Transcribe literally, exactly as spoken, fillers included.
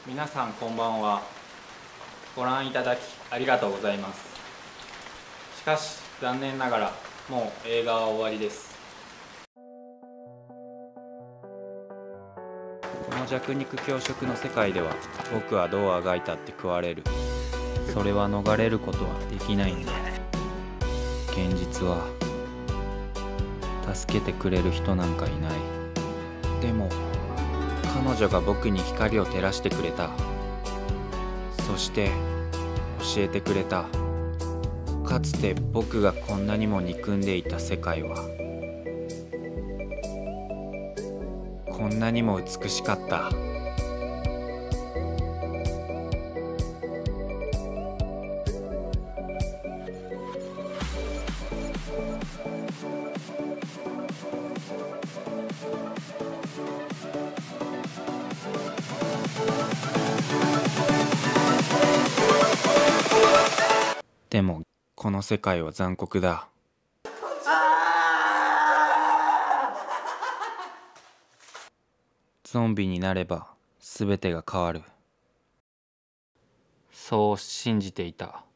皆さんこんばんは。ご覧いただきありがとうございます。しかし残念ながらもう映画は終わりです。この弱肉強食の世界では僕はどうあがいたって食われる。それは逃れることはできないんだ。現実は助けてくれる人なんかいない。でも彼女が僕に光を照らしてくれた。そして教えてくれた。かつて僕がこんなにも憎んでいた世界はこんなにも美しかった。でもこの世界は残酷だ。ゾンビになれば全てが変わる。そう信じていた。